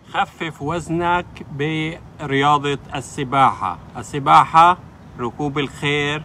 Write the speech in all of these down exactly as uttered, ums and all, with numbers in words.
خفف وزنك برياضة السباحة. السباحة، ركوب الخيل،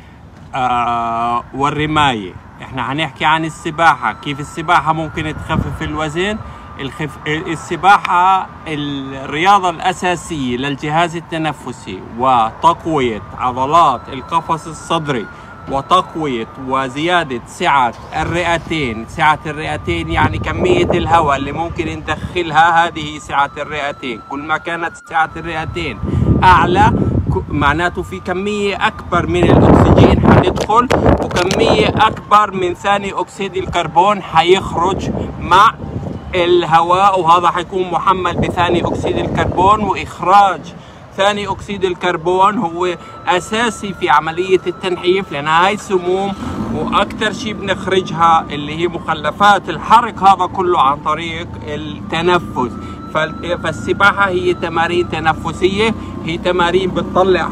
آه والرماية. احنا هنحكي عن السباحة، كيف السباحة ممكن تخفف الوزن. الخف... السباحة الرياضة الأساسية للجهاز التنفسي وتقوية عضلات القفص الصدري وتقوية وزيادة سعة الرئتين. سعة الرئتين يعني كمية الهواء اللي ممكن ندخلها، هذه سعة الرئتين. كل ما كانت سعة الرئتين أعلى معناته في كمية أكبر من الأكسجين حتدخل، وكمية أكبر من ثاني أكسيد الكربون حيخرج مع الهواء، وهذا حيكون محمل بثاني أكسيد الكربون. وإخراج ثاني أكسيد الكربون هو أساسي في عملية التنحيف، لأن هاي سموم وأكثر شيء بنخرجها اللي هي مخلفات الحرق، هذا كله عن طريق التنفس. فالسباحة هي تمارين تنفسية، هي تمارين بتطلع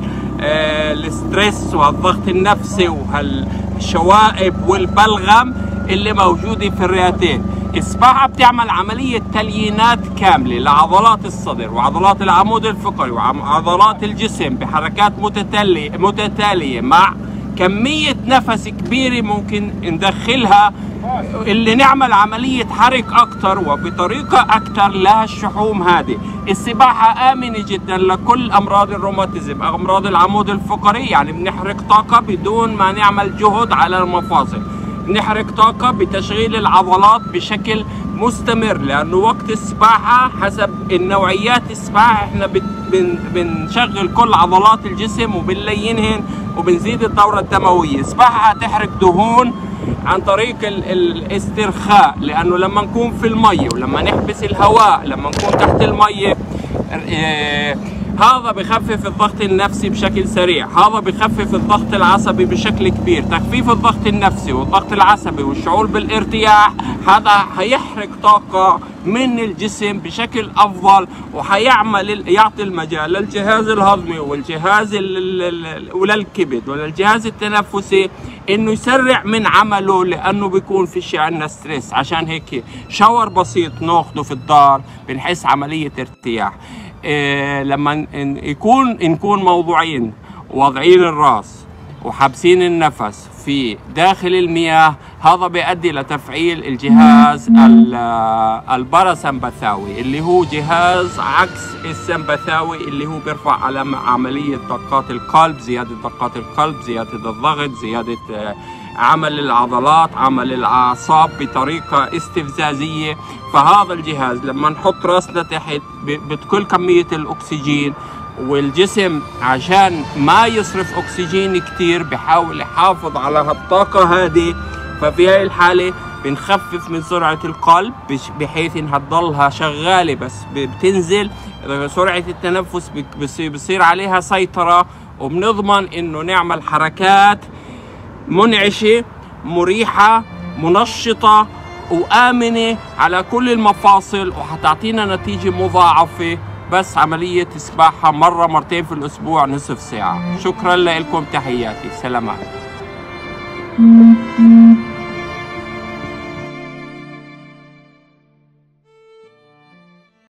هالستريس والضغط النفسي وهالشوائب والبلغم اللي موجودة في الرئتين. السباحة بتعمل عملية تليينات كاملة لعضلات الصدر وعضلات العمود الفقري وعضلات الجسم بحركات متتالية متتالية مع كمية نفس كبيرة ممكن ندخلها، اللي نعمل عملية حرق أكتر وبطريقة أكتر لهالشحوم هذه. السباحة آمنة جدا لكل أمراض الروماتيزم، أمراض العمود الفقري، يعني بنحرق طاقة بدون ما نعمل جهد على المفاصل. نحرق طاقة بتشغيل العضلات بشكل مستمر، لأنه وقت السباحة حسب النوعيات السباحة احنا بنشغل كل عضلات الجسم وبنلينهن وبنزيد الدورة الدموية. السباحة هتحرق دهون عن طريق الاسترخاء، لأنه لما نكون في المية ولما نحبس الهواء لما نكون تحت المية اه هذا بخفف الضغط النفسي بشكل سريع، هذا بخفف الضغط العصبي بشكل كبير. تخفيف الضغط النفسي والضغط العصبي والشعور بالارتياح هذا هيحرق طاقة من الجسم بشكل أفضل، وهيعمل يعطي المجال للجهاز الهضمي والجهاز وللكبد وللجهاز التنفسي إنه يسرع من عمله، لأنه بيكون في شيء عندنا ستريس. عشان هيك شاور بسيط ناخده في الدار بنحس عملية ارتياح. إيه لما يكون نكون موضوعين، واضعين الراس وحابسين النفس في داخل المياه، هذا بيؤدي لتفعيل الجهاز الباراسمبثاوي اللي هو جهاز عكس السمبثاوي، اللي هو بيرفع على عملية دقات القلب، زيادة دقات القلب، زيادة الضغط، زيادة عمل العضلات، عمل الأعصاب بطريقة استفزازية. فهذا الجهاز لما نحط راسنا تحت بكل كمية الأكسجين، والجسم عشان ما يصرف أكسجين كتير بحاول يحافظ على هالطاقة هذه. ففي هاي الحالة بنخفف من سرعة القلب بحيث انها تضلها شغالة، بس بتنزل سرعة التنفس بصير عليها سيطرة، وبنضمن انه نعمل حركات منعشة مريحة منشطة وآمنة على كل المفاصل، وحتعطينا نتيجة مضاعفة. بس عملية سباحة مرة مرتين في الأسبوع نصف ساعة. شكرا لكم، تحياتي، سلامات.